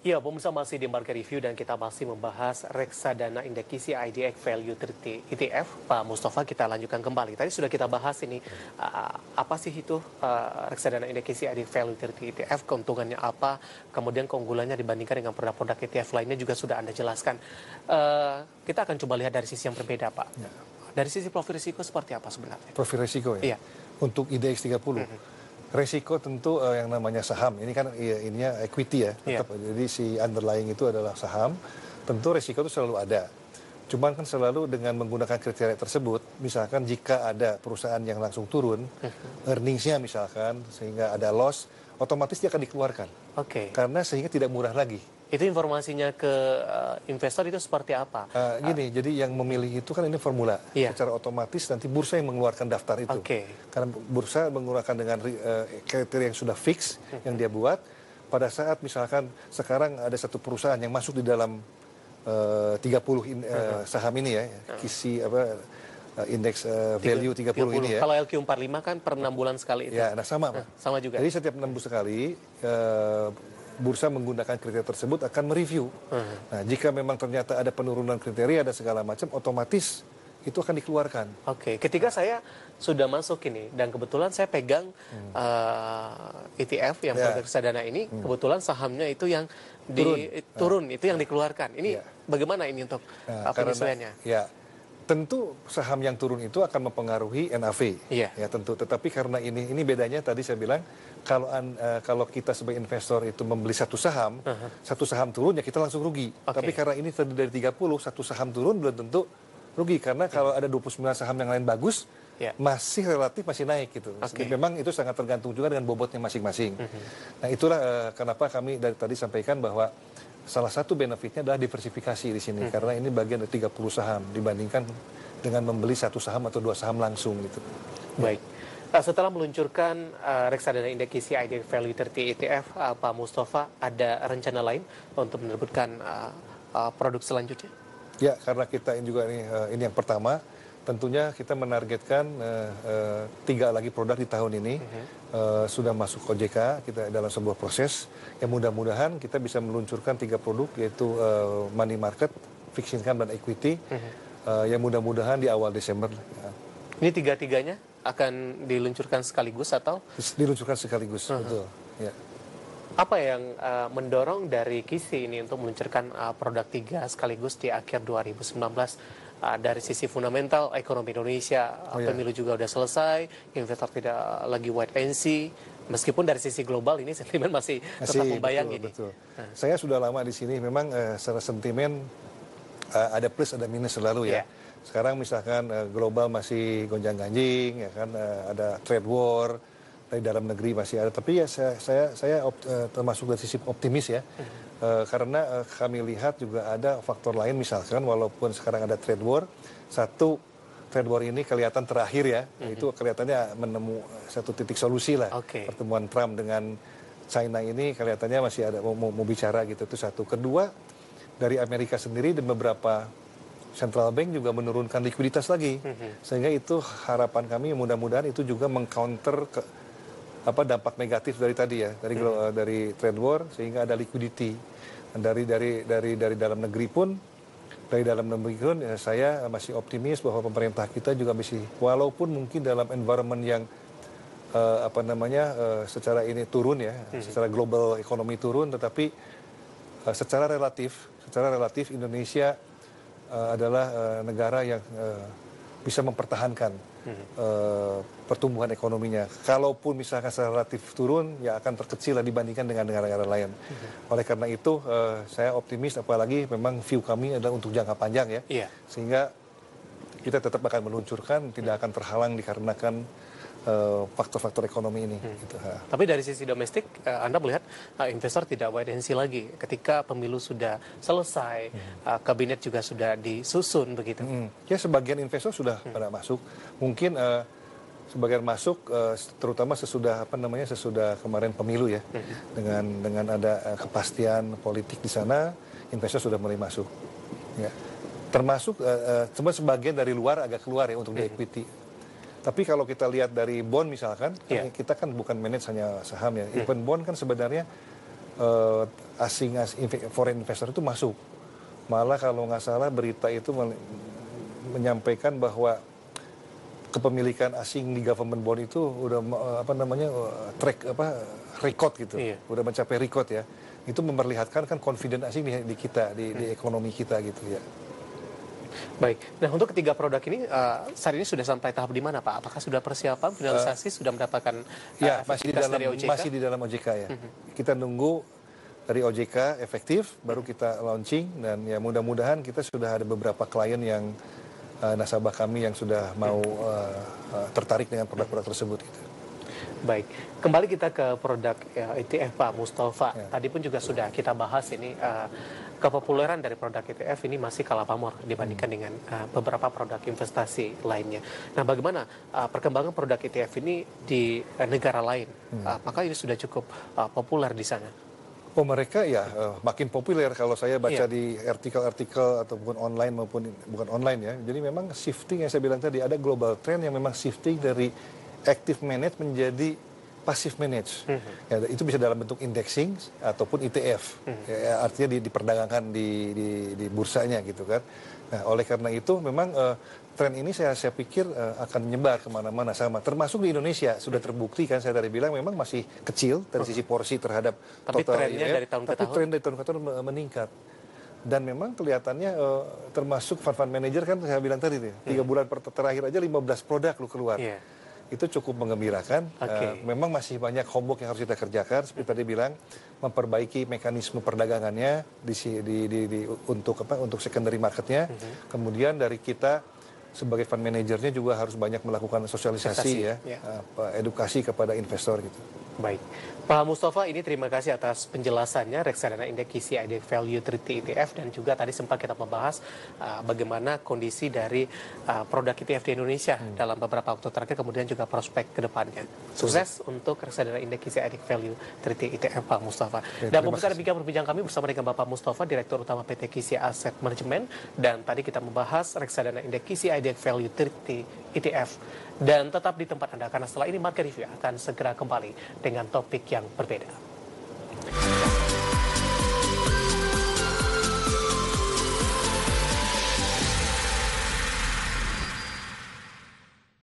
Ya, pemirsa masih di Market Review dan kita masih membahas reksadana indeks IDX Value 30 ETF. Pak Mustafa, kita lanjutkan kembali. Tadi sudah kita bahas ini, apa sih itu reksadana indeks IDX Value 30 ETF, keuntungannya apa, kemudian keunggulannya dibandingkan dengan produk-produk ETF lainnya juga sudah Anda jelaskan. Kita akan coba lihat dari sisi yang berbeda, Pak. Ya. Dari sisi profil risiko seperti apa sebenarnya? Profil risiko ya? Iya. Untuk IDX 30. Resiko tentu yang namanya saham, ini kan ininya equity ya, tetap. Jadi si underlying itu adalah saham, tentu resiko itu selalu ada. Cuman kan selalu dengan menggunakan kriteria tersebut, misalkan jika ada perusahaan yang langsung turun, earningsnya misalkan, sehingga ada loss, otomatis dia akan dikeluarkan. Karena sehingga tidak murah lagi. Itu informasinya ke investor itu seperti apa? Gini, jadi yang memilih itu kan ini formula. Secara otomatis nanti bursa yang mengeluarkan daftar itu. Karena bursa mengeluarkan dengan kriteria yang sudah fix, yang dia buat. Pada saat misalkan sekarang ada satu perusahaan yang masuk di dalam 30 saham ini ya, kisi indeks value 30 ini ya. Kalau LQ45 kan per 6 bulan sekali itu. Ya, nah sama Pak. Sama juga. Jadi setiap 6 bulan sekali, bursa menggunakan kriteria tersebut akan mereview. Nah, jika memang ternyata ada penurunan kriteria dan segala macam, otomatis itu akan dikeluarkan. Ketika saya sudah masuk ini, dan kebetulan saya pegang ETF yang reksadana ini, kebetulan sahamnya itu yang turun, itu yang dikeluarkan. Ini bagaimana ini untuk penyesuaiannya? Ya, tentu saham yang turun itu akan mempengaruhi NAV. Ya tentu. Tetapi karena ini bedanya tadi saya bilang, kalau kita sebagai investor itu membeli satu saham turun ya kita langsung rugi. Tapi karena ini tadi dari 30, satu saham turun belum tentu rugi. Karena kalau ada 29 saham yang lain bagus, masih relatif masih naik gitu. Memang itu sangat tergantung juga dengan bobotnya masing-masing. Nah itulah kenapa kami dari tadi sampaikan bahwa salah satu benefitnya adalah diversifikasi di sini. Karena ini bagian dari 30 saham dibandingkan dengan membeli satu saham atau dua saham langsung gitu. Baik. Setelah meluncurkan reksadana indeks IDX Value 30 ETF, Pak Mustafa, ada rencana lain untuk menerbitkan produk selanjutnya? Ya, karena kita ini juga ini yang pertama, tentunya kita menargetkan 3 lagi produk di tahun ini. Sudah masuk OJK, kita dalam sebuah proses yang mudah-mudahan kita bisa meluncurkan 3 produk, yaitu money market, fixed income, dan equity, yang mudah-mudahan di awal Desember. Ini tiga-tiganya akan diluncurkan sekaligus atau? Diluncurkan sekaligus, betul. Ya. Apa yang mendorong dari KISI ini untuk meluncurkan produk 3 sekaligus di akhir 2019? Dari sisi fundamental ekonomi Indonesia, pemilu juga sudah selesai, investor tidak lagi wait and see, meskipun dari sisi global ini sentimen masih tetap membayang ini. Betul. Saya sudah lama di sini, memang secara sentimen ada plus ada minus selalu ya. Sekarang misalkan global masih gonjang-ganjing, ya kan, ada trade war, dari dalam negeri masih ada. Tapi ya saya termasuk dari sisi optimis ya, karena kami lihat juga ada faktor lain, misalkan walaupun sekarang ada trade war, satu trade war ini kelihatan terakhir ya, itu kelihatannya menemu satu titik solusi lah. Pertemuan Trump dengan China ini kelihatannya masih ada mau bicara gitu, itu satu. Kedua, dari Amerika sendiri dan beberapa central bank juga menurunkan likuiditas lagi, sehingga itu harapan kami mudah-mudahan itu juga mengcounter dampak negatif dari tadi ya, dari trade war, sehingga ada liquidity. Dan dari dalam negeri pun, saya masih optimis bahwa pemerintah kita juga masih, walaupun mungkin dalam environment yang secara ini turun ya, secara global ekonomi turun, tetapi secara relatif Indonesia adalah negara yang bisa mempertahankan pertumbuhan ekonominya. Kalaupun misalkan secara relatif turun, ya akan terkecil lah dibandingkan dengan negara-negara lain. Oleh karena itu, saya optimis, apalagi memang view kami adalah untuk jangka panjang ya. Sehingga kita tetap akan meluncurkan, tidak akan terhalang dikarenakan faktor-faktor ekonomi ini. Gitu. Tapi dari sisi domestik, Anda melihat investor tidak wait and see lagi. Ketika pemilu sudah selesai, kabinet juga sudah disusun begitu. Ya, sebagian investor sudah pada masuk. Mungkin sebagian masuk, terutama sesudah kemarin pemilu ya, dengan ada kepastian politik di sana, investor sudah mulai masuk. Ya. Termasuk cuma sebagian dari luar agak keluar ya untuk di equity. Tapi kalau kita lihat dari bond misalkan, kita kan bukan manage hanya saham ya. Even bond kan sebenarnya foreign investor itu masuk. Malah kalau nggak salah berita itu menyampaikan bahwa kepemilikan asing di government bond itu udah record gitu, udah mencapai record ya. Itu memperlihatkan kan confident asing di kita, di ekonomi kita gitu ya. Baik, nah untuk ketiga produk ini saat ini sudah sampai tahap di mana Pak? Apakah sudah persiapan, finalisasi, sudah mendapatkan ya dari OJK? Masih di dalam OJK ya. Kita nunggu dari OJK efektif, baru kita launching, dan ya mudah-mudahan kita sudah ada beberapa klien yang nasabah kami yang sudah mau tertarik dengan produk-produk tersebut. Gitu. Baik, kembali kita ke produk ETF Pak Mustafa. Ya. Tadi pun juga sudah kita bahas ini kepopuleran dari produk ETF ini masih kalah pamor dibandingkan dengan beberapa produk investasi lainnya. Nah, bagaimana perkembangan produk ETF ini di negara lain? Apakah ini sudah cukup populer di sana? Oh, mereka ya makin populer kalau saya baca di artikel-artikel ataupun online maupun bukan online ya. Jadi memang shifting yang saya bilang tadi, ada global trend yang memang shifting dari active manage menjadi passive manage. Ya, itu bisa dalam bentuk indexing ataupun ETF. Ya, artinya diperdagangkan di bursanya gitu kan. Nah, oleh karena itu memang tren ini saya pikir akan menyebar kemana-mana sama. Termasuk di Indonesia sudah terbukti kan, saya tadi bilang memang masih kecil dari sisi porsi terhadap total trennya dari tahun ke tahun. Tren dari tahun ke tahun meningkat. Dan memang kelihatannya termasuk fund manager kan saya bilang tadi 3 bulan terakhir aja 15 produk lu keluar. Itu cukup menggembirakan. Memang masih banyak homework yang harus kita kerjakan. Seperti tadi bilang, memperbaiki mekanisme perdagangannya untuk secondary marketnya. Kemudian dari kita sebagai fund manajernya juga harus banyak melakukan sosialisasi edukasi kepada investor gitu. Baik, Pak Mustafa, ini terima kasih atas penjelasannya reksadana indeks KISI IDX Value 30 ETF, dan juga tadi sempat kita membahas bagaimana kondisi dari produk ETF di Indonesia dalam beberapa waktu terakhir, kemudian juga prospek ke depannya. Sukses untuk reksadana indeks KISI IDX Value 30 ETF Pak Mustafa. Dan pemirsa, demikian perbincangan kami bersama dengan Bapak Mustafa, Direktur Utama PT KISI Asset Management, dan tadi kita membahas reksadana indeks KISI IDX Value 30 ETF. Dan tetap di tempat Anda, karena setelah ini Market Review akan segera kembali dengan topik yang berbeda.